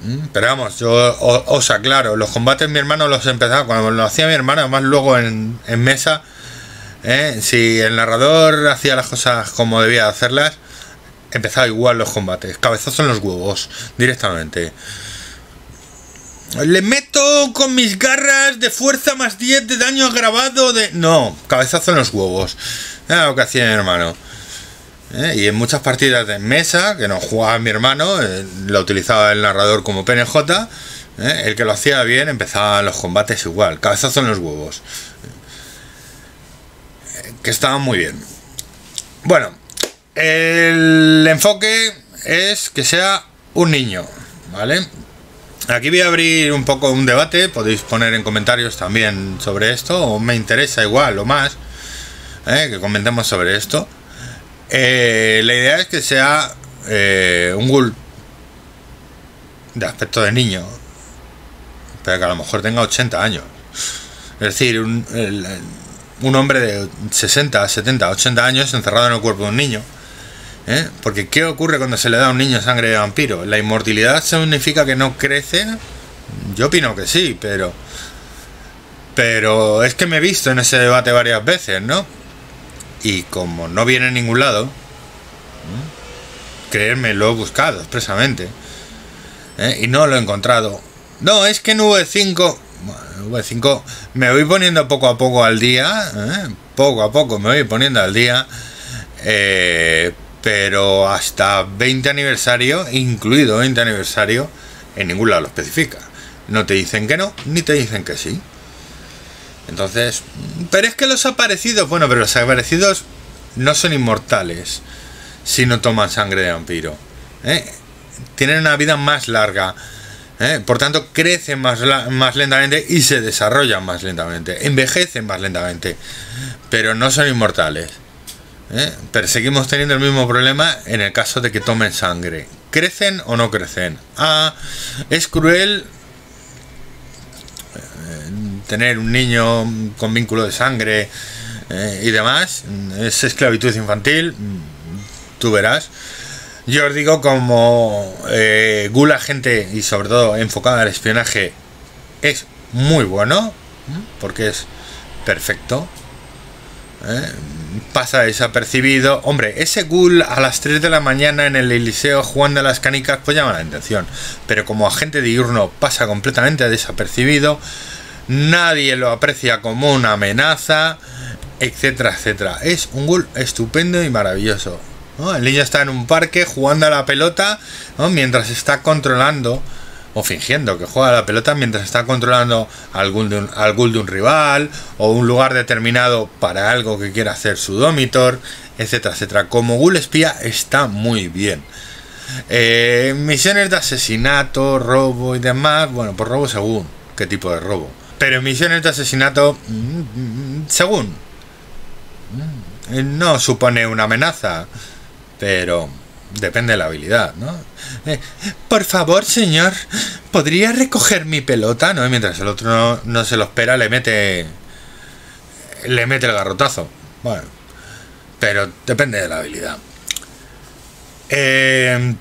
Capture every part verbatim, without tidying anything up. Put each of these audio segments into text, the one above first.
Pero vamos, yo os, os aclaro, los combates mi hermano los empezaba cuando lo hacía mi hermano, además luego en, en mesa, ¿eh? Si el narrador hacía las cosas como debía hacerlas, empezaba igual los combates, cabezazo en los huevos, directamente. Le meto con mis garras de fuerza más diez de daño agravado de... No, cabezazo en los huevos. Era lo que hacía mi hermano. ¿Eh? Y en muchas partidas de mesa, que no jugaba mi hermano, eh, lo utilizaba el narrador como P N J, ¿eh? El que lo hacía bien empezaba los combates igual, cabezazo en los huevos. Eh, que estaban muy bien. Bueno, el enfoque es que sea un niño, ¿vale? Aquí voy a abrir un poco un debate, podéis poner en comentarios también sobre esto, o me interesa igual o más, ¿eh? Que comentemos sobre esto. Eh, la idea es que sea eh, un ghoul de aspecto de niño, pero que a lo mejor tenga ochenta años. Es decir, un, el, un hombre de sesenta, setenta, ochenta años encerrado en el cuerpo de un niño. ¿Eh? Porque ¿qué ocurre cuando se le da a un niño sangre de vampiro? ¿La inmortalidad significa que no crece? Yo opino que sí, pero... Pero es que me he visto en ese debate varias veces, ¿no? Y como no viene en ningún lado, ¿eh? Creerme, lo he buscado expresamente, ¿eh? Y no lo he encontrado. No, es que en V cinco... Bueno, V cinco me voy poniendo poco a poco al día, ¿eh? Poco a poco me voy poniendo al día, eh, pero hasta veinte aniversario, incluido veinte aniversario, en ningún lado lo especifica. No te dicen que no, ni te dicen que sí. Entonces, pero es que los aparecidos, bueno, pero los aparecidos no son inmortales si no toman sangre de vampiro, ¿eh? Tienen una vida más larga, ¿eh? Por tanto crecen más, más lentamente y se desarrollan más lentamente, envejecen más lentamente, pero no son inmortales, ¿eh? Pero seguimos teniendo el mismo problema en el caso de que tomen sangre. ¿Crecen o no crecen? Ah, es cruel tener un niño con vínculo de sangre, eh, y demás. Es esclavitud infantil, tú verás. Yo os digo, como eh, ghoul agente y sobre todo enfocado al espionaje, es muy bueno, porque es perfecto, ¿eh? Pasa desapercibido. Hombre, ese ghoul a las tres de la mañana en el Eliseo jugando a las canicas pues llama la atención, pero como agente diurno pasa completamente desapercibido. Nadie lo aprecia como una amenaza, etcétera, etcétera. Es un ghoul estupendo y maravilloso, ¿no? El niño está en un parque jugando a la pelota, ¿no? Mientras está controlando, o fingiendo que juega a la pelota, mientras está controlando al ghoul de un, al ghoul de un rival, o un lugar determinado para algo que quiera hacer su Domitor, etcétera, etcétera. Como ghoul espía está muy bien. Eh, misiones de asesinato, robo y demás, bueno, por robo según qué tipo de robo. Pero misiones de asesinato, según, no supone una amenaza, pero depende de la habilidad, ¿no? Eh, por favor, señor, ¿podría recoger mi pelota? ¿No? Y mientras el otro no, no se lo espera, le mete le mete el garrotazo. Bueno, pero depende de la habilidad. Eh,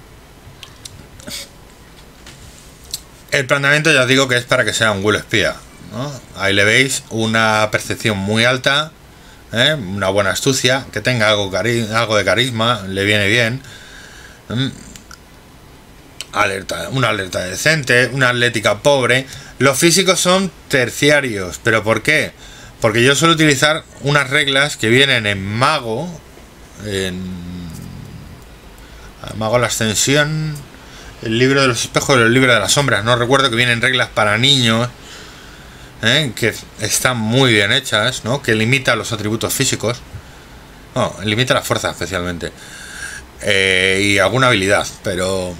el planteamiento ya os digo que es para que sea un ghoul espía, ¿no? Ahí le veis una percepción muy alta, ¿eh? Una buena astucia, que tenga algo, cari algo de carisma, le viene bien. ¿eh? Alerta, una alerta decente, una atlética pobre. Los físicos son terciarios. ¿Pero por qué? Porque yo suelo utilizar unas reglas que vienen en Mago, en Mago la Ascensión, el libro de los espejos y el libro de las sombras. No recuerdo, que vienen reglas para niños, ¿eh? Que están muy bien hechas, ¿no? Que limita los atributos físicos, no, limita la fuerza especialmente, eh, y alguna habilidad, pero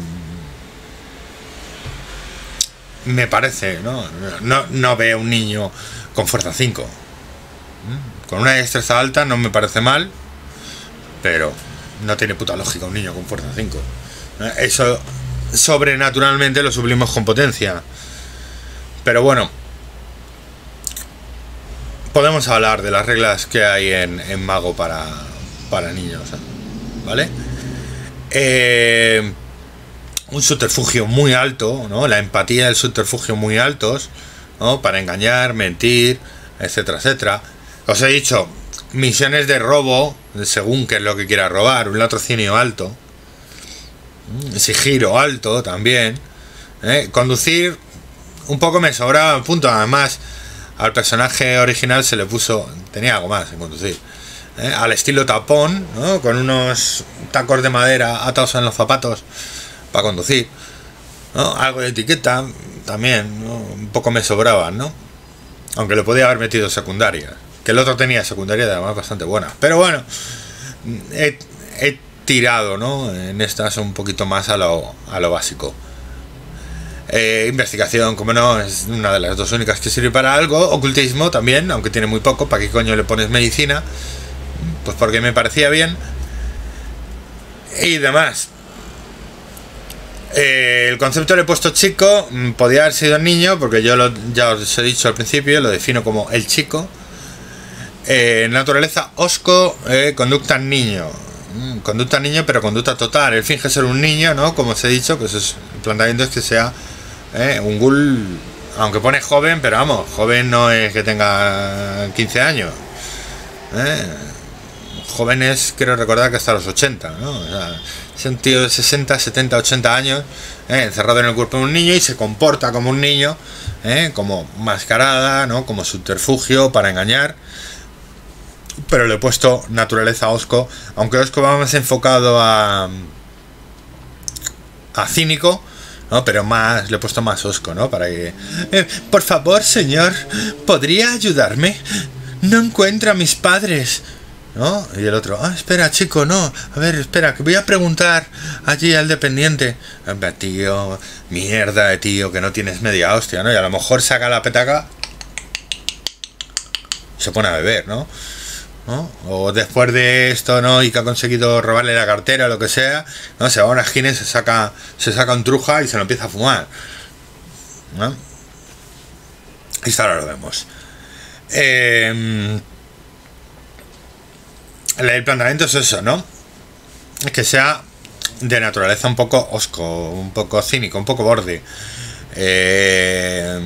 mmm, me parece, ¿no? No, no veo un niño con fuerza cinco, con una destreza alta no me parece mal, pero no tiene puta lógica un niño con fuerza cinco. Eso sobrenaturalmente lo suplimos con potencia. Pero bueno, podemos hablar de las reglas que hay en, en Mago para, para niños, ¿vale? Eh, un subterfugio muy alto, ¿no? La empatía del subterfugio muy altos, ¿no? Para engañar, mentir, etcétera, etcétera. Os he dicho, misiones de robo, según qué es lo que quiera robar, un latrocinio alto, sigilo alto también, ¿eh? Conducir un poco me sobraba un punto, además al personaje original se le puso, tenía algo más en conducir, ¿eh? Al estilo tapón, ¿no? Con unos tacos de madera atados en los zapatos para conducir, ¿no? Algo de etiqueta también, ¿no? Un poco me sobraban, ¿no? Aunque le podía haber metido secundaria, que el otro tenía secundaria además bastante buena, pero bueno, he, he tirado, ¿no? En estas un poquito más a lo, a lo básico. Eh, investigación, como no, es una de las dos únicas que sirve para algo. Ocultismo también, aunque tiene muy poco. ¿Para qué coño le pones medicina? Pues porque me parecía bien. Y demás. Eh, el concepto le he puesto chico. Podía haber sido niño, porque yo lo, ya os he dicho al principio, lo defino como el chico. Eh, naturaleza osco, eh, conducta niño. Conducta niño, pero conducta total. Él finge ser un niño, ¿no? Como os he dicho, pues es, el planteamiento es que sea eh, un ghoul, aunque pone joven, pero vamos, joven no es que tenga quince años. ¿eh? Joven es, quiero recordar que hasta los ochenta, ¿no? O sea, es un tío de sesenta, setenta, ochenta años, ¿eh? encerrado en el cuerpo de un niño y se comporta como un niño, ¿eh? como mascarada, ¿no? Como subterfugio para engañar. Pero le he puesto naturaleza osco, aunque osco va más enfocado a a cínico, ¿no? Pero más le he puesto más osco, ¿no? Para que eh, por favor, señor, ¿podría ayudarme? No encuentro a mis padres, ¿no? Y el otro, ah, espera, chico, no, a ver, espera, que voy a preguntar allí al dependiente. Hombre, tío, mierda de tío, que no tienes media hostia, ¿no? Y a lo mejor saca la petaca, se pone a beber, ¿no? ¿no? O después de esto, ¿no? Y que ha conseguido robarle la cartera o lo que sea, ¿no? Se va a una esquina y se saca, se saca un truja y se lo empieza a fumar, ¿no? Y esto ahora lo vemos. Eh, el planteamiento es eso, ¿no? Es que sea de naturaleza un poco osco, un poco cínico, un poco borde. Eh,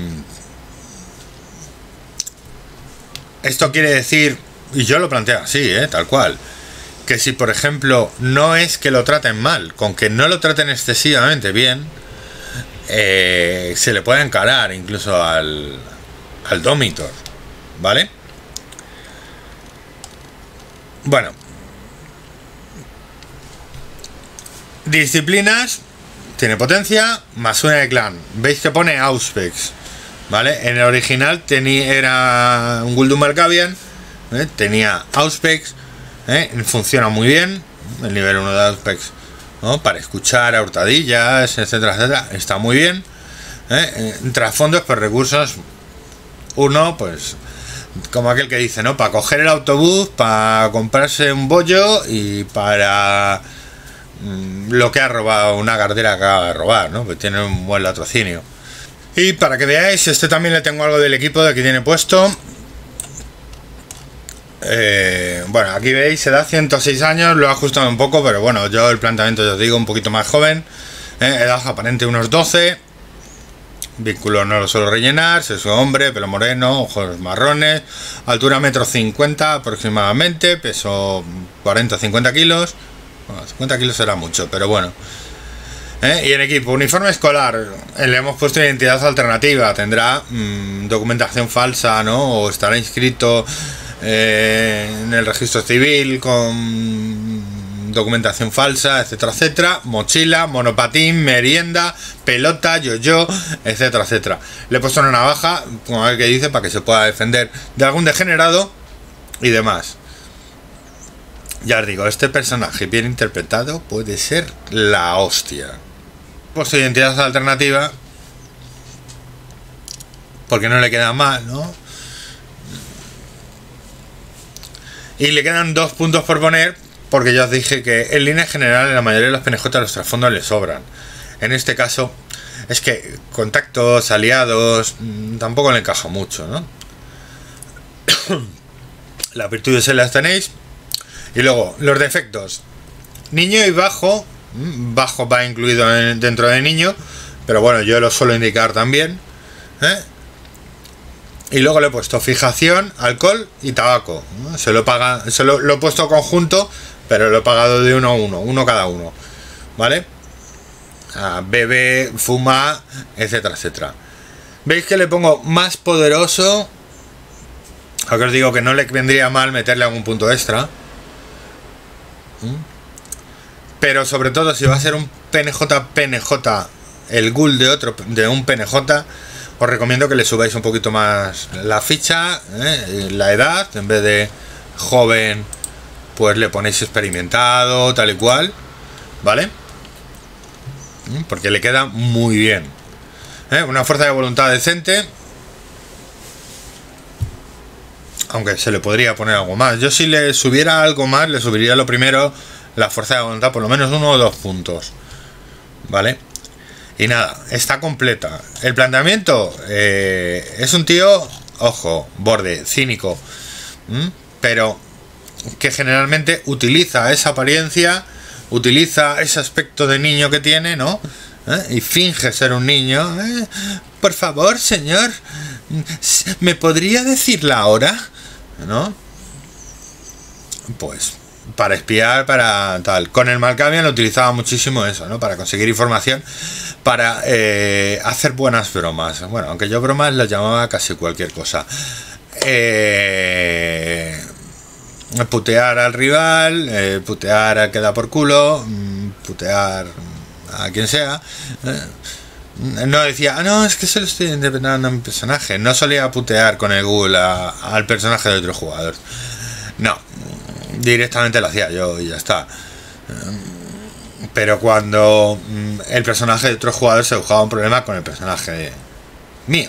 esto quiere decir, y yo lo planteo así, ¿eh? Tal cual, que si por ejemplo no es que lo traten mal, con que no lo traten excesivamente bien, eh, se le puede encarar incluso al, al Domitor, ¿vale? Bueno, disciplinas, tiene potencia, más una de clan. Veis que pone Auspex, ¿vale? En el original tenía, era un Gul'dun Malkavian, ¿eh? Tenía Auspex, ¿eh? Funciona muy bien el nivel uno de Auspex, ¿no? Para escuchar a hurtadillas, etcétera, etcétera, está muy bien, ¿eh? Trasfondos por recursos uno, pues como aquel que dice, ¿no? Para coger el autobús, para comprarse un bollo y para mmm, lo que ha robado, una cartera que acaba de robar, ¿no? Pues tiene un buen latrocinio. Y para que veáis, este también le tengo algo del equipo de que tiene puesto. Eh, bueno, aquí veis, edad ciento seis años, lo he ajustado un poco, pero bueno, yo el planteamiento, ya os digo, un poquito más joven. Eh, edad aparente unos doce. Vínculo no lo suelo rellenar, sexo hombre, pelo moreno, ojos marrones, altura metro cincuenta aproximadamente, peso cuarenta a cincuenta kilos, bueno, cincuenta kilos será mucho, pero bueno. ¿Eh? Y en equipo, uniforme escolar, le hemos puesto identidad alternativa, tendrá mmm, documentación falsa, ¿no? O estará inscrito eh, en el registro civil con documentación falsa, etcétera, etcétera, mochila, monopatín, merienda, pelota, yo-yo, etcétera, etcétera. Le he puesto una navaja, como el que dice, para que se pueda defender de algún degenerado y demás. Ya os digo, este personaje bien interpretado puede ser la hostia. He puesto identidad alternativa porque no le queda mal, ¿no? Y le quedan dos puntos por poner, porque ya os dije que en línea general en la mayoría de los P N J los trasfondos le sobran. En este caso es que contactos, aliados, tampoco le encaja mucho, ¿no? Las virtudes se las tenéis. Y luego, los defectos. Niño y bajo, bajo va incluido en, dentro de niño, pero bueno, yo lo suelo indicar también, ¿eh? Y luego le he puesto fijación, alcohol y tabaco, ¿no? Se lo paga, se lo, lo he puesto conjunto, pero lo he pagado de uno a uno, uno cada uno, ¿vale? Ah, bebe, fuma, etcétera, etcétera. ¿Veis que le pongo más poderoso? Aunque os digo que no le vendría mal meterle algún punto extra. ¿Mm? Pero sobre todo si va a ser un P N J P N J, el ghoul de otro, de un P N J, os recomiendo que le subáis un poquito más la ficha, ¿eh? La edad, en vez de joven, pues le ponéis experimentado, tal y cual, ¿vale? Porque le queda muy bien, ¿eh? Una fuerza de voluntad decente, aunque se le podría poner algo más. Yo si le subiera algo más, le subiría lo primero la fuerza de voluntad, por lo menos uno o dos puntos, ¿vale? Y nada, está completa. El planteamiento, eh, es un tío, ojo, borde, cínico, ¿m? Pero que generalmente utiliza esa apariencia, utiliza ese aspecto de niño que tiene, ¿no? ¿Eh? Y finge ser un niño. ¿Eh? Por favor, señor, ¿me podría decir la hora? ¿No? Pues para espiar, para tal. Con el Malkavian lo utilizaba muchísimo eso, ¿no? Para conseguir información, para eh, hacer buenas bromas. Bueno, aunque yo bromas las llamaba casi cualquier cosa. Eh, putear al rival, eh, putear al que da por culo, putear a quien sea. Eh, no decía, ah, no, es que se lo estoy interpretando a mi personaje. No solía putear con el ghoul a, al personaje de otro jugador. No, directamente lo hacía yo y ya está. Pero cuando el personaje de otro jugador se buscaba un problema con el personaje mío.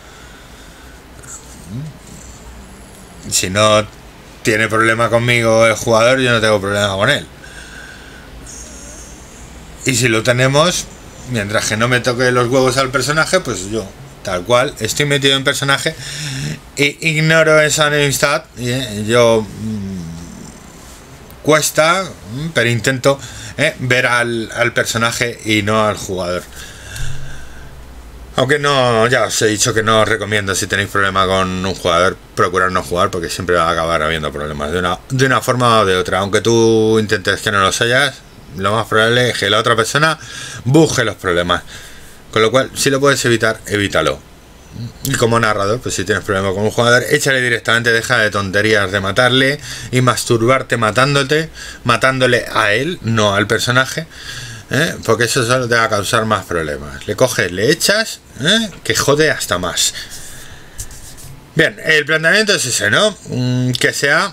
Si no tiene problema conmigo el jugador, yo no tengo problema con él. Y si lo tenemos, mientras que no me toque los huevos al personaje, pues yo, tal cual, estoy metido en personaje e ignoro esa enemistad. Yo mmm, cuesta, pero intento eh, ver al, al personaje y no al jugador. Aunque no, ya os he dicho que no os recomiendo, si tenéis problema con un jugador, procurar no jugar, porque siempre va a acabar habiendo problemas de una, de una forma o de otra. Aunque tú intentes que no los hayas, lo más probable es que la otra persona busque los problemas. Con lo cual, si lo puedes evitar, evítalo. Y como narrador, pues si tienes problema con un jugador, échale directamente, deja de tonterías de matarle y masturbarte matándote, matándole a él, no al personaje. ¿Eh? Porque eso solo te va a causar más problemas. Le coges, le echas, ¿eh? Que jode hasta más. Bien, el planteamiento es ese, ¿no? Mm, que sea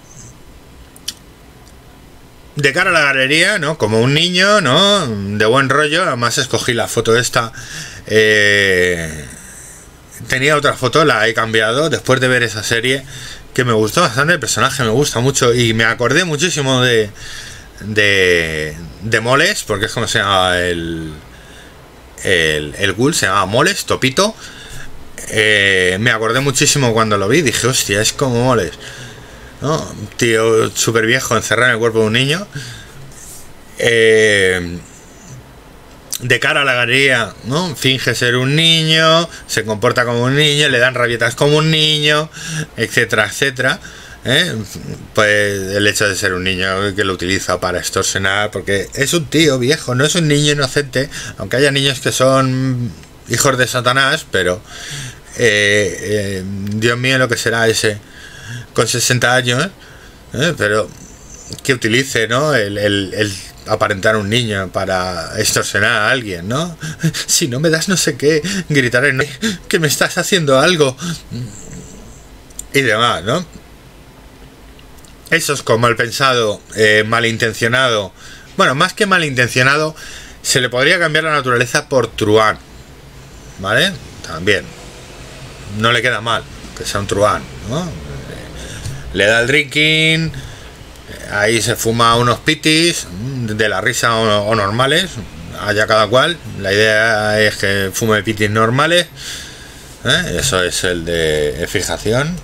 de cara a la galería, ¿no? Como un niño, ¿no? De buen rollo. Además escogí la foto esta. Eh, tenía otra foto, la he cambiado después de ver esa serie, que me gustó bastante. El personaje me gusta mucho y me acordé muchísimo de de, de Moles, porque es como se llama el el, el ghoul, se llama Moles, Topito. Eh, me acordé muchísimo cuando lo vi, dije, hostia, es como Moles, ¿no? Un tío súper viejo encerrado en el cuerpo de un niño. Eh, de cara a la galería, ¿no? Finge ser un niño, se comporta como un niño, le dan rabietas como un niño, etcétera, etcétera. ¿Eh? Pues el hecho de ser un niño que lo utiliza para extorsionar, porque es un tío viejo, no es un niño inocente, aunque haya niños que son hijos de Satanás, pero eh, eh, Dios mío, lo que será ese con sesenta años, ¿eh? Pero que utilice, ¿no? el, el, el aparentar un niño para extorsionar a alguien, ¿no? Si no me das no sé qué, gritaré, ¿no? Que me estás haciendo algo y demás, ¿no? Eso es como mal pensado, eh, malintencionado. Bueno, más que malintencionado, se le podría cambiar la naturaleza por truán, ¿vale? También no le queda mal que sea un truán, ¿no? Le da el drinking, ahí se fuma unos pitis de la risa o, o normales, allá cada cual. La idea es que fume pitis normales, ¿eh? Eso es el de fijación.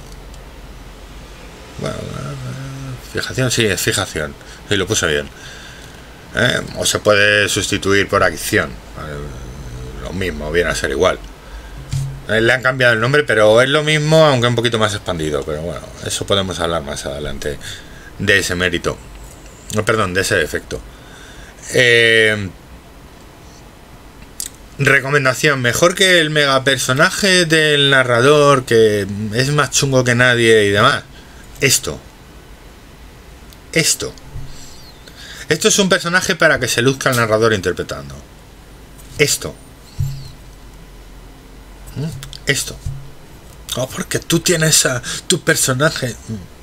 Bueno, fijación, sí, es fijación. Sí, lo puse bien. ¿eh? O se puede sustituir por acción, ¿vale? Lo mismo, viene a ser igual. Le han cambiado el nombre, pero es lo mismo, aunque un poquito más expandido. Pero bueno, eso podemos hablar más adelante de ese mérito. No, perdón, de ese defecto. Eh, recomendación: mejor que el mega personaje del narrador, que es más chungo que nadie y demás. Esto. Esto. Esto es un personaje para que se luzca el narrador interpretando. Esto. Esto. Oh, porque tú tienes a tu personaje.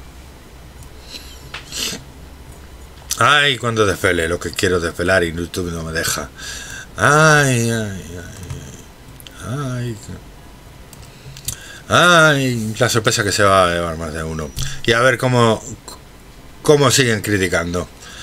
Ay, cuando desvele lo que quiero desvelar y YouTube no me deja. Ay, ay, ay. Ay. Ay, la sorpresa que se va a llevar más de uno. Y a ver cómo, cómo siguen criticando.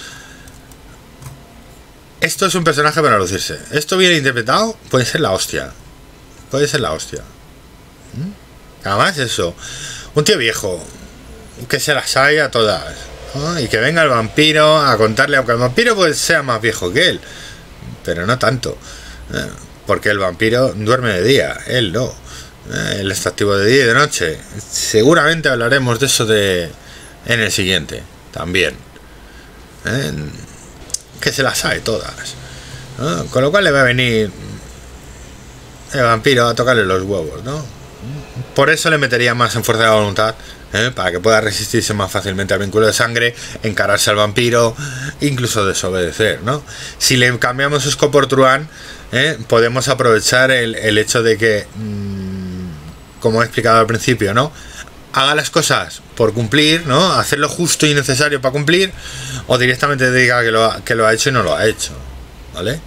Esto es un personaje para lucirse. Esto bien interpretado puede ser la hostia. Puede ser la hostia. ¿Mm? Además eso. Un tío viejo que se las sabe a todas, ¿no? Y que venga el vampiro a contarle, aunque el vampiro pues sea más viejo que él, pero no tanto, ¿eh? Porque el vampiro duerme de día, él no, ¿eh? Él está activo de día y de noche. Seguramente hablaremos de eso de en el siguiente también, ¿eh? Que se las sabe todas, ¿no? Con lo cual le va a venir el vampiro a tocarle los huevos, ¿no? Por eso le metería más en fuerza de voluntad, ¿eh? Para que pueda resistirse más fácilmente al vínculo de sangre, encararse al vampiro, incluso desobedecer, ¿no? Si le cambiamos su por Truán, ¿eh? Podemos aprovechar el, el hecho de que, mmm, como he explicado al principio, ¿no? Haga las cosas por cumplir, ¿no? Hacer lo justo y necesario para cumplir, o directamente diga que lo, ha, que lo ha hecho y no lo ha hecho, ¿vale?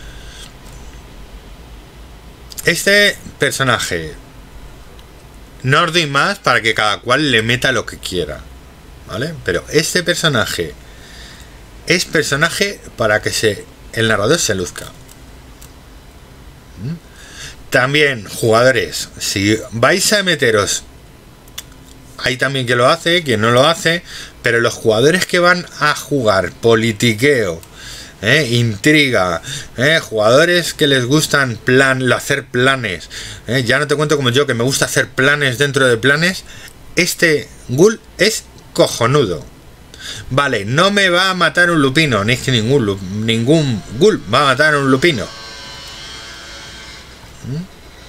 Este personaje, no os doy más para que cada cual le meta lo que quiera, ¿vale? Pero este personaje es personaje para que se, el narrador se luzca. ¿Mm? También, jugadores, si vais a meteros, hay también quien lo hace, quien no lo hace, pero los jugadores que van a jugar politiqueo, ¿eh? Intriga, ¿eh? Jugadores que les gustan plan, hacer planes, ¿eh? Ya no te cuento como yo, que me gusta hacer planes dentro de planes. Este ghoul es cojonudo. Vale, no me va a matar un lupino, ni es que ningún, ningún ghoul va a matar un lupino. ¿Mm?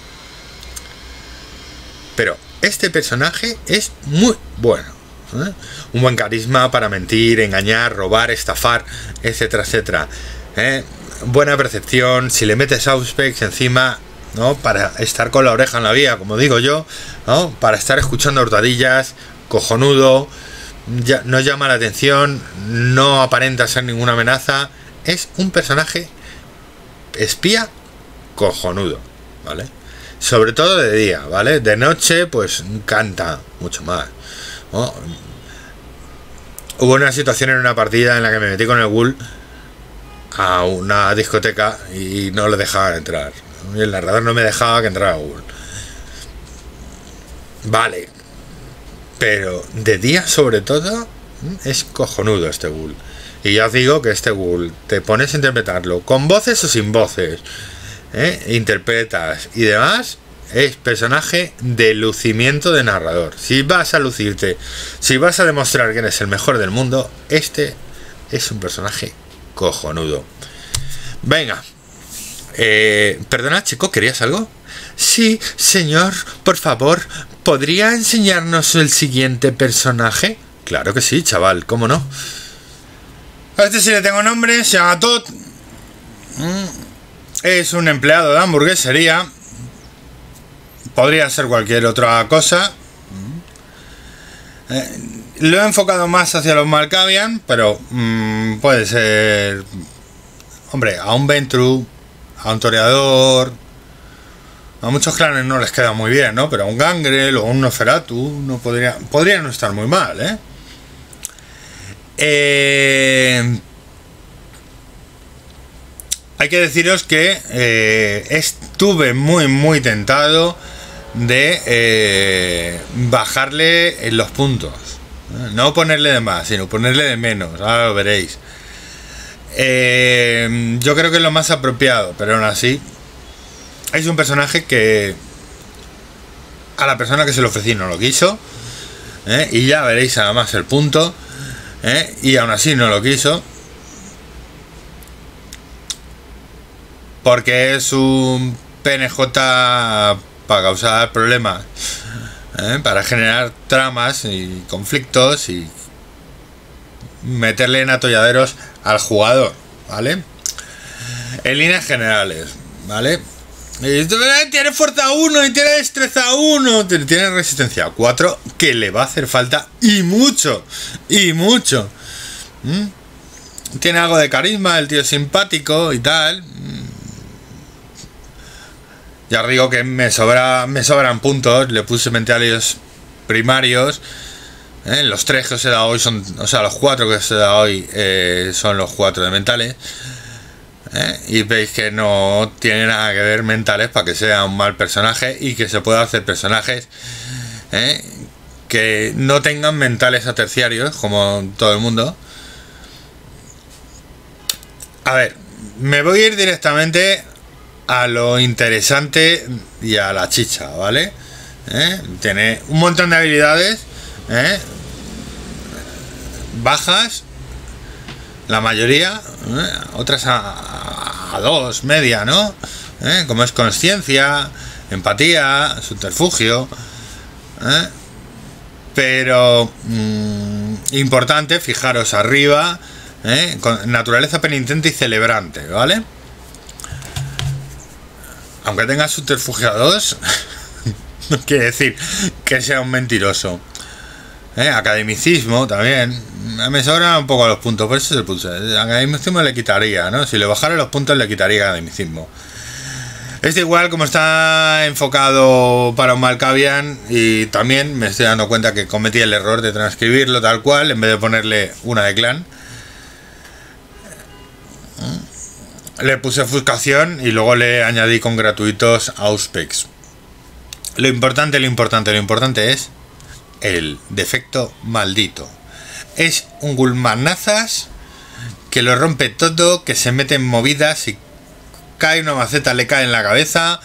Pero este personaje es muy bueno, ¿eh? Un buen carisma para mentir, engañar, robar, estafar, etcétera, etcétera, ¿eh? Buena percepción, si le metes Auspex encima, ¿no? Para estar con la oreja en la vía, como digo yo, ¿no? Para estar escuchando hurtadillas, cojonudo, ya, no llama la atención, no aparenta ser ninguna amenaza, es un personaje espía cojonudo, ¿vale? Sobre todo de día, ¿vale? De noche, pues canta mucho más, ¿no? Hubo una situación en una partida en la que me metí con el ghoul a una discoteca y no le dejaban entrar, ¿no? Y el narrador no me dejaba que entrara ghoul. Vale, pero de día sobre todo es cojonudo este ghoul. Y ya os digo que este ghoul te pones a interpretarlo con voces o sin voces, ¿eh? Interpretas y demás, es personaje de lucimiento de narrador. Si vas a lucirte, si vas a demostrar que eres el mejor del mundo, este es un personaje cojonudo. Venga, eh, perdona chico, ¿querías algo? Sí, señor, por favor, ¿podría enseñarnos el siguiente personaje? Claro que sí, chaval, ¿cómo no? A este sí le tengo nombre, se llama Todd. Es un empleado de hamburguesería. Podría ser cualquier otra cosa. Eh, lo he enfocado más hacia los Malkavian, pero mmm, puede ser, hombre, a un Ventru, a un Toreador. A muchos clanes no les queda muy bien, ¿no? Pero a un Gangrel o un Nosferatu no podría, podría no estar muy mal, ¿eh? Eh... Hay que deciros que eh, estuve muy muy tentado de eh, bajarle en los puntos, no ponerle de más, sino ponerle de menos. Ahora lo veréis. Eh, yo creo que es lo más apropiado, pero aún así es un personaje que a la persona que se lo ofrecí no lo quiso, ¿eh? Y ya veréis además el punto, ¿eh? Y aún así no lo quiso porque es un P N J para causar problemas, ¿eh? Para generar tramas y conflictos y meterle en atolladeros al jugador, ¿vale? En líneas generales, ¿vale? Y tiene fuerza uno y tiene destreza uno, tiene resistencia cuatro, que le va a hacer falta y mucho, y mucho. ¿Mm? Tiene algo de carisma, el tío es simpático y tal. Ya os digo que me sobra, me sobran puntos, le puse mentales primarios. ¿Eh? Los tres que os he dado hoy son, o sea, los cuatro que os he dado hoy eh, son los cuatro de mentales. ¿Eh? Y veis que no tiene nada que ver mentales para que sea un mal personaje y que se pueda hacer personajes, ¿eh? Que no tengan mentales a terciarios como todo el mundo. A ver, me voy a ir directamente a lo interesante y a la chicha, ¿vale? ¿Eh? Tiene un montón de habilidades, ¿eh? Bajas, la mayoría, ¿eh? Otras a, a dos, media, ¿no? ¿Eh? Como es consciencia, empatía, subterfugio, ¿eh? Pero mmm, importante, fijaros arriba, ¿eh? Con naturaleza penitente y celebrante, ¿vale? Aunque tenga subterfugio a dos, no quiere decir que sea un mentiroso. ¿Eh? Academicismo también. Me sobran un poco los puntos, por eso se puse. Academicismo le quitaría, ¿no? Si le bajara los puntos le quitaría academicismo. Es igual como está enfocado para un Malkavian, y también me estoy dando cuenta que cometí el error de transcribirlo tal cual en vez de ponerle una de clan. Le puse ofuscación y luego le añadí con gratuitos Auspex. Lo importante, lo importante, lo importante es el defecto maldito. Es un gulmanazas que lo rompe todo, que se mete en movidas y cae una maceta, le cae en la cabeza.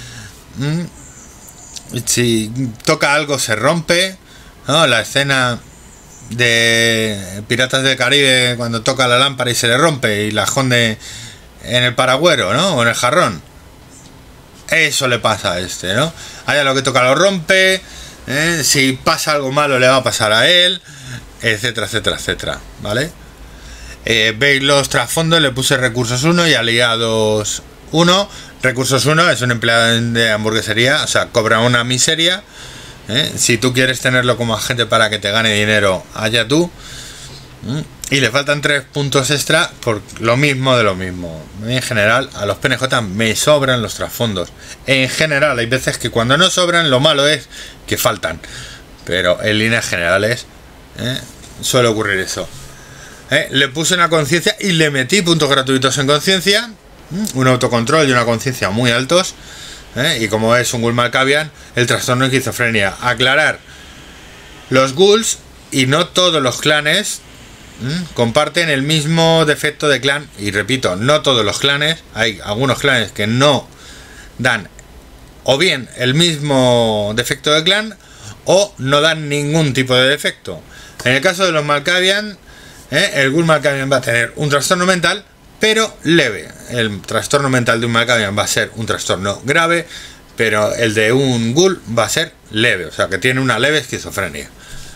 Si toca algo se rompe, ¿no? La escena de Piratas del Caribe cuando toca la lámpara y se le rompe y la esconde en el paragüero, ¿no? O en el jarrón. Eso le pasa a este, ¿no? Allá lo que toca lo rompe, ¿eh? Si pasa algo malo le va a pasar a él, etcétera, etcétera, etcétera, ¿vale? Eh, veis los trasfondos, le puse recursos uno y aliados uno. Recursos uno es un empleado de hamburguesería, o sea, cobra una miseria, ¿eh? Si tú quieres tenerlo como agente para que te gane dinero, allá tú. ¿Mm? Y le faltan tres puntos extra por lo mismo de lo mismo. En general, a los P N J me sobran los trasfondos. En general, hay veces que cuando no sobran, lo malo es que faltan. Pero en líneas generales, ¿eh? Suele ocurrir eso. ¿Eh? Le puse una conciencia y le metí puntos gratuitos en conciencia. ¿Mm? Un autocontrol y una conciencia muy altos. ¿Eh? Y como es un Ghoul Malkavian, el trastorno de esquizofrenia. Aclarar. Los ghouls y no todos los clanes ¿Mm? comparten el mismo defecto de clan, y repito, no todos los clanes, hay algunos clanes que no dan o bien el mismo defecto de clan o no dan ningún tipo de defecto. En el caso de los Malkavian, ¿eh? el Ghoul Malkavian va a tener un trastorno mental, pero leve. El trastorno mental de un Malkavian va a ser un trastorno grave, pero el de un Ghoul va a ser leve, o sea que tiene una leve esquizofrenia.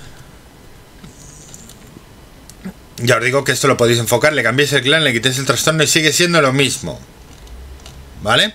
Ya os digo que esto lo podéis enfocar, le cambiéis el clan, le quitéis el trastorno y sigue siendo lo mismo. ¿Vale?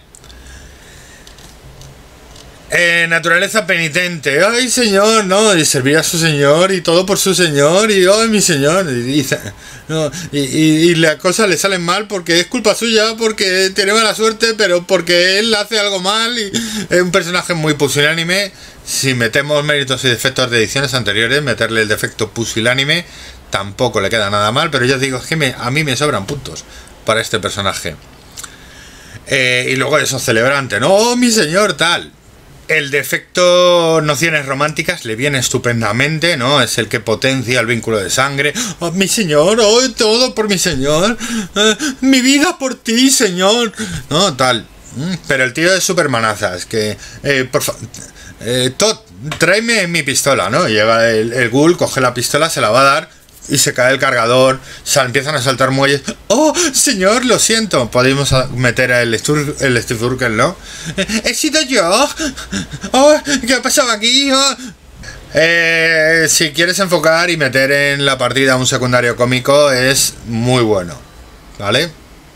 Eh, naturaleza penitente. Ay, señor, no, y servir a su señor y todo por su señor y ay, mi señor. Y, y, no, y, y, y las cosas le salen mal porque es culpa suya, porque tiene mala suerte, pero porque él hace algo mal. Y es un personaje muy pusilánime. Si metemos méritos y defectos de ediciones anteriores, meterle el defecto pusilánime tampoco le queda nada mal, pero ya os digo, es que me, a mí me sobran puntos para este personaje. Eh, y luego eso, celebrante, no, oh, mi señor, tal. El defecto nociones románticas le viene estupendamente, ¿no? Es el que potencia el vínculo de sangre. Oh, mi señor, oh, todo por mi señor. Eh, mi vida por ti, señor. No, tal. Pero el tío es supermanazas, que... Eh, por favor... Eh, Todd, tráeme mi pistola, ¿no? Llega el, el ghoul, coge la pistola, se la va a dar y se cae el cargador, sal, empiezan a saltar muelles. ¡Oh, señor, lo siento! Podemos meter el Stur, el Sturkel, ¿no? ¡He sido yo! ¡Oh, qué ha pasado aquí! Oh. Eh, si quieres enfocar y meter en la partida un secundario cómico, es muy bueno, ¿vale?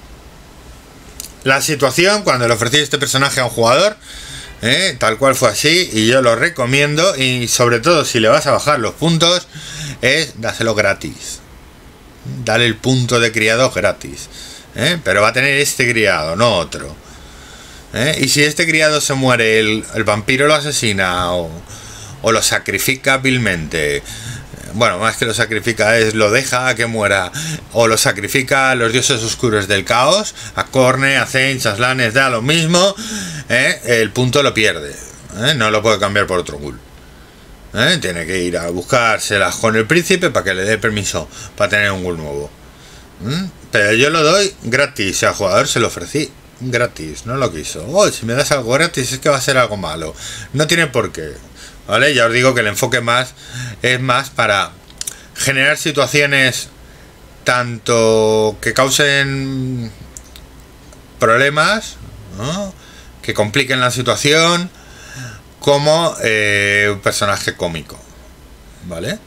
La situación, cuando le ofrecí este personaje a un jugador, ¿eh? Tal cual fue así, y yo lo recomiendo, y sobre todo si le vas a bajar los puntos, es dáselo gratis. Dale el punto de criado gratis, ¿eh? Pero va a tener este criado, no otro, ¿eh? Y si este criado se muere, el, el vampiro lo asesina o, o lo sacrifica vilmente. Bueno, más que lo sacrifica es lo deja a que muera, o lo sacrifica a los dioses oscuros del caos, a Corne, a Zane, Chaslanes, da lo mismo, ¿eh? El punto lo pierde, ¿eh? No lo puede cambiar por otro ghoul, ¿eh? Tiene que ir a buscárselas con el príncipe para que le dé permiso para tener un ghoul nuevo, ¿eh? Pero yo lo doy gratis, al jugador se lo ofrecí gratis, no lo quiso. Oh, si me das algo gratis es que va a ser algo malo, no tiene por qué. ¿Vale? Ya os digo que el enfoque más es más para generar situaciones tanto que causen problemas, ¿no? Que compliquen la situación, como eh, un personaje cómico, ¿vale?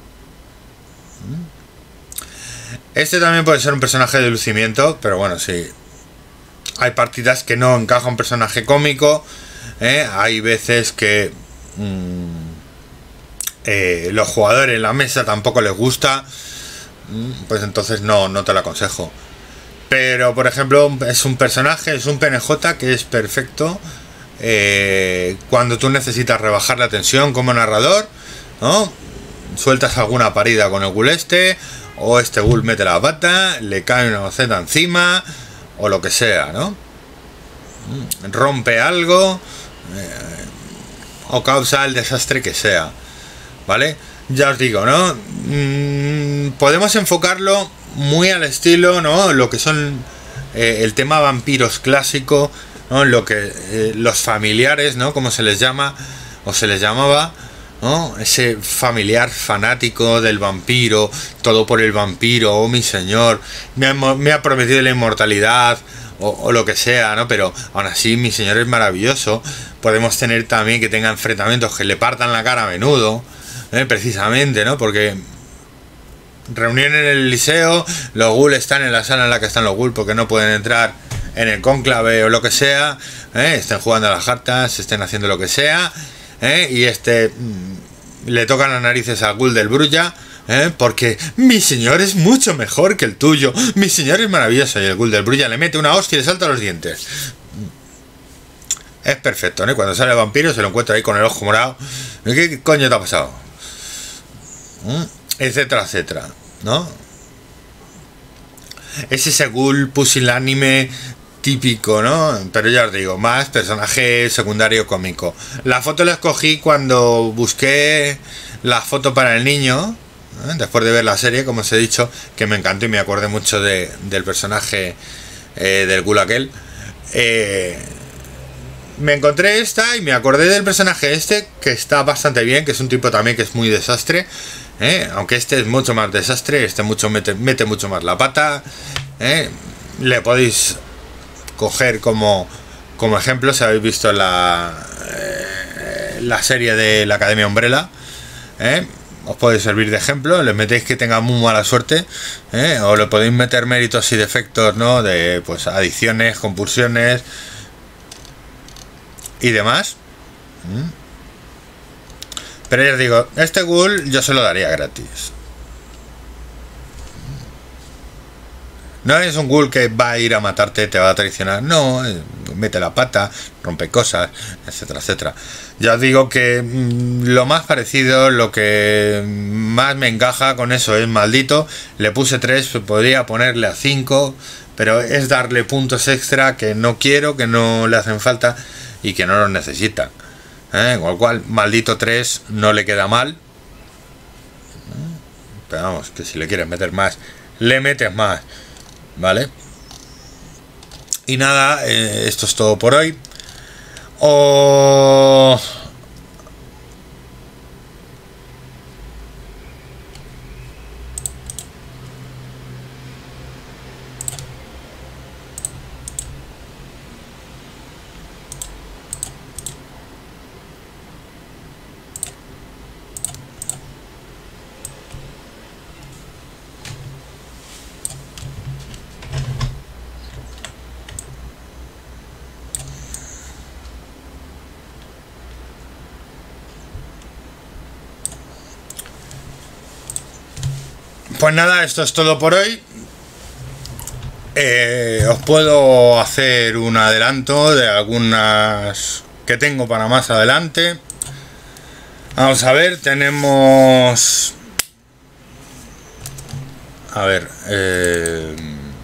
Este también puede ser un personaje de lucimiento, pero bueno, sí. Hay partidas que no encaja un personaje cómico, ¿eh? Hay veces que... Mmm, Eh, los jugadores en la mesa tampoco les gusta, pues entonces no, no te lo aconsejo. Pero por ejemplo es un personaje, es un P N J que es perfecto eh, cuando tú necesitas rebajar la tensión como narrador, ¿no? Sueltas alguna parida con el ghoul este, o este ghoul mete la pata, le cae una maceta encima, o lo que sea, ¿no? Rompe algo, eh, o causa el desastre que sea, ¿vale? Ya os digo, ¿no? Mm, podemos enfocarlo muy al estilo, ¿no? Lo que son eh, el tema vampiros clásico, ¿no? Lo que eh, los familiares, ¿no? Como se les llama o se les llamaba, ¿no? Ese familiar fanático del vampiro, todo por el vampiro, oh mi señor, me ha, me ha prometido la inmortalidad, o, o lo que sea, ¿no? Pero aún así mi señor es maravilloso. Podemos tener también que tenga enfrentamientos que le partan la cara a menudo, ¿eh? Precisamente, ¿no? Porque reunión en el liceo, los ghouls están en la sala en la que están los ghouls porque no pueden entrar en el cónclave o lo que sea, ¿eh? Estén jugando a las cartas, estén haciendo lo que sea, ¿eh? Y este mmm, le tocan las narices al ghoul del Brulla, ¿eh? Porque mi señor es mucho mejor que el tuyo, mi señor es maravilloso, y el ghoul del Brulla le mete una hostia y le salta los dientes. Es perfecto, ¿no? Cuando sale el vampiro se lo encuentra ahí con el ojo morado. ¿Qué coño te ha pasado? ¿Mm? Etcétera, etcétera, ¿no? Es ese ghoul pusilánime típico, ¿no? Pero ya os digo, más personaje secundario cómico. La foto la escogí cuando busqué la foto para el niño, ¿eh? Después de ver la serie, como os he dicho, que me encantó y me acordé mucho de, del personaje eh, del ghoul aquel. Eh, me encontré esta y me acordé del personaje este, que está bastante bien, que es un tipo también que es muy desastre, ¿eh? Aunque este es mucho más desastre, este mucho mete, mete mucho más la pata, ¿eh? Le podéis coger como, como ejemplo si habéis visto la, eh, la serie de la Academia Umbrella, ¿eh? Os puede servir de ejemplo. Le metéis que tenga muy mala suerte, ¿eh? O le podéis meter méritos y defectos, ¿no? De pues adicciones, compulsiones y demás. ¿Mm? Pero ya os digo, este ghoul yo se lo daría gratis. No es un ghoul que va a ir a matarte, te va a traicionar. No, mete la pata, rompe cosas, etcétera, etcétera. Ya os digo que mmm, lo más parecido, lo que más me encaja con eso es maldito. Le puse tres, podría ponerle a cinco, pero es darle puntos extra que no quiero, que no le hacen falta y que no los necesita. ¿eh? Con lo cual, maldito tres no le queda mal. Pero vamos, que si le quieres meter más, le metes más, ¿vale? Y nada, eh, esto es todo por hoy. O... Pues nada, esto es todo por hoy. Eh, os puedo hacer un adelanto de algunas que tengo para más adelante. Vamos a ver, tenemos... A ver... Eh...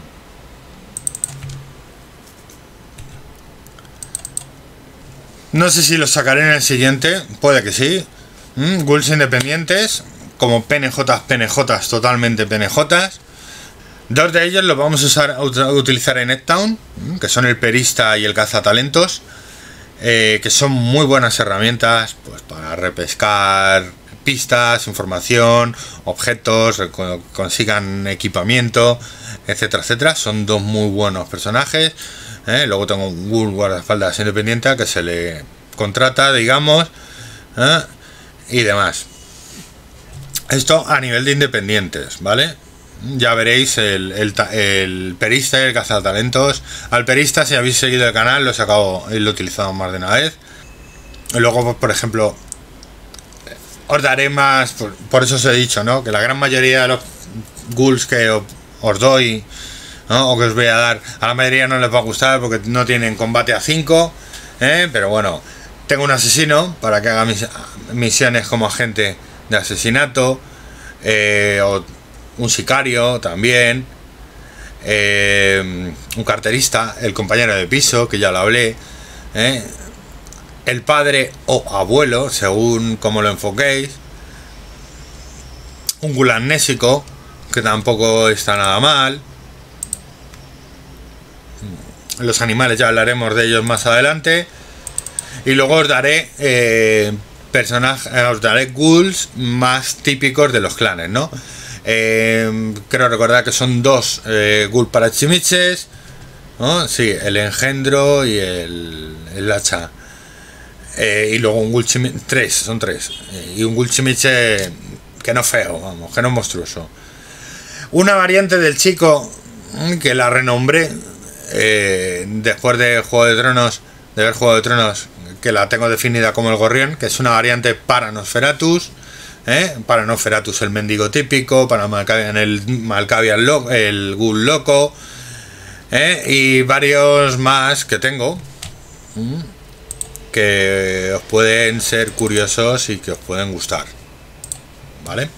No sé si los sacaré en el siguiente, puede que sí. ¿Mm? Ghouls independientes, como P N J, P N J, totalmente P N J. Dos de ellos los vamos a, usar, a utilizar en Edtown, que son el perista y el cazatalentos, eh, que son muy buenas herramientas pues, para repescar pistas, información, objetos, consigan equipamiento, etcétera, etcétera. Son dos muy buenos personajes. ¿eh? Luego tengo un Ghoul guardaespaldas independiente que se le contrata, digamos, ¿eh? y demás. Esto a nivel de independientes, ¿vale? Ya veréis el, el, el perista y el cazatalentos. Al perista, si habéis seguido el canal, lo he sacado y lo he utilizado más de una vez. Y luego, pues, por ejemplo, os daré más, por, por eso os he dicho, ¿no? Que la gran mayoría de los ghouls que os, os doy, ¿no? O que os voy a dar, a la mayoría no les va a gustar porque no tienen combate a cinco, ¿eh? Pero bueno, tengo un asesino para que haga mis, misiones como agente de asesinato, eh, o un sicario también, eh, un carterista, el compañero de piso, que ya lo hablé, eh, el padre o abuelo, según como lo enfoquéis, un ghoul amnésico, que tampoco está nada mal. Los animales ya hablaremos de ellos más adelante. Y luego os daré eh, personajes, os daré ghouls más típicos de los clanes, ¿no? Eh, creo recordar que son dos eh, ghouls para chimiches, ¿no? Sí, el engendro y el, el hacha. Eh, y luego un ghoul chimiche, tres, son tres. Eh, y un ghoul chimiche que no feo, vamos, que no monstruoso. Una variante del chico que la renombré eh, después de Juego de Tronos, de ver Juego de Tronos, que la tengo definida como el gorrión, que es una variante para Nosferatus, ¿eh? Para Nosferatus el mendigo típico, para Malkavian el Malkavian lo, el ghoul loco, ¿eh? Y varios más que tengo, ¿Mm? que os pueden ser curiosos y que os pueden gustar, ¿vale?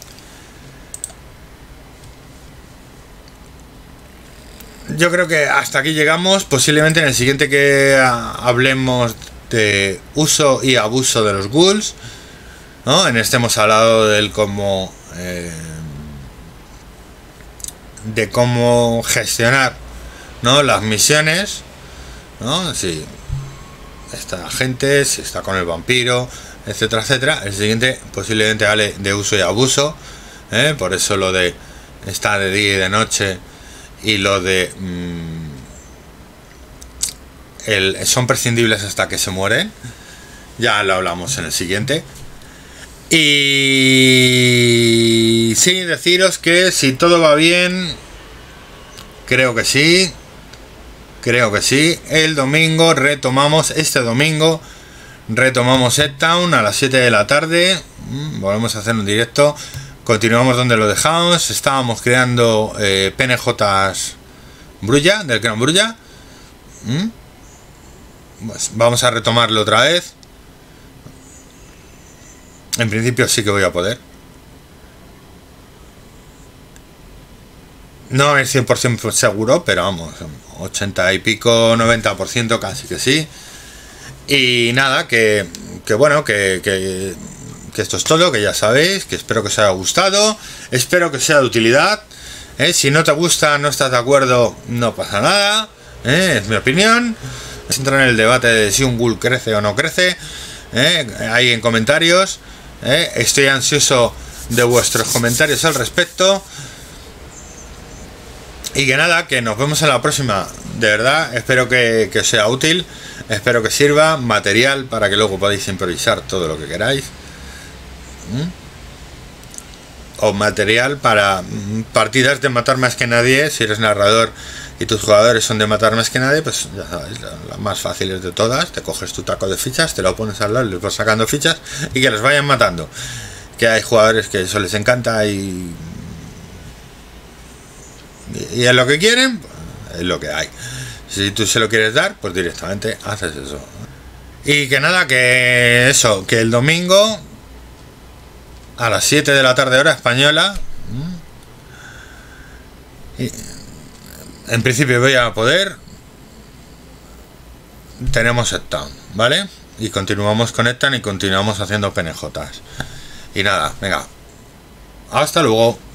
Yo creo que hasta aquí llegamos. Posiblemente en el siguiente que hablemos de uso y abuso de los ghouls, ¿no? En este hemos hablado del cómo eh, de cómo gestionar, ¿no? Las misiones, ¿no? Si esta gente, si está con el vampiro, etcétera, etcétera. El siguiente posiblemente hable de uso y abuso, ¿eh? Por eso lo de estar de día y de noche. Y lo de mmm, el, son prescindibles hasta que se mueren, ya lo hablamos en el siguiente. Y sí, deciros que si todo va bien, creo que sí, creo que sí, el domingo retomamos, este domingo retomamos Edtown a las siete de la tarde, volvemos a hacer un directo. Continuamos donde lo dejamos. Estábamos creando eh, P N Js Brulla, del Clan Brulla. ¿Mm? Pues vamos a retomarlo otra vez. En principio sí que voy a poder. No es cien por ciento seguro, pero vamos, ochenta y pico, noventa por ciento casi que sí. Y nada, que, que bueno, que, que, que esto es todo, que ya sabéis, que espero que os haya gustado, espero que sea de utilidad. ¿eh? Si no te gusta, no estás de acuerdo, no pasa nada, ¿eh? es mi opinión. Entra en el debate de si un ghoul crece o no crece, ¿eh? ahí en comentarios. ¿eh? Estoy ansioso de vuestros comentarios al respecto. Y que nada, que nos vemos en la próxima. De verdad, espero que, que os sea útil, espero que sirva material para que luego podáis improvisar todo lo que queráis. ¿Mm? O material para partidas de matar más que nadie. Si eres narrador y tus jugadores son de matar más que nadie, pues ya sabéis, las más fáciles de todas. Te coges tu taco de fichas, te lo pones al lado, les vas sacando fichas y que les vayan matando. Que hay jugadores que eso les encanta y y es lo que quieren, es lo que hay. Si tú se lo quieres dar, pues directamente haces eso. Y que nada, que eso, que el domingo a las siete de la tarde hora española, y en principio voy a poder, tenemos Ectown, ¿vale? Y continuamos con Ectown y continuamos haciendo P N Js. Y nada, venga, hasta luego.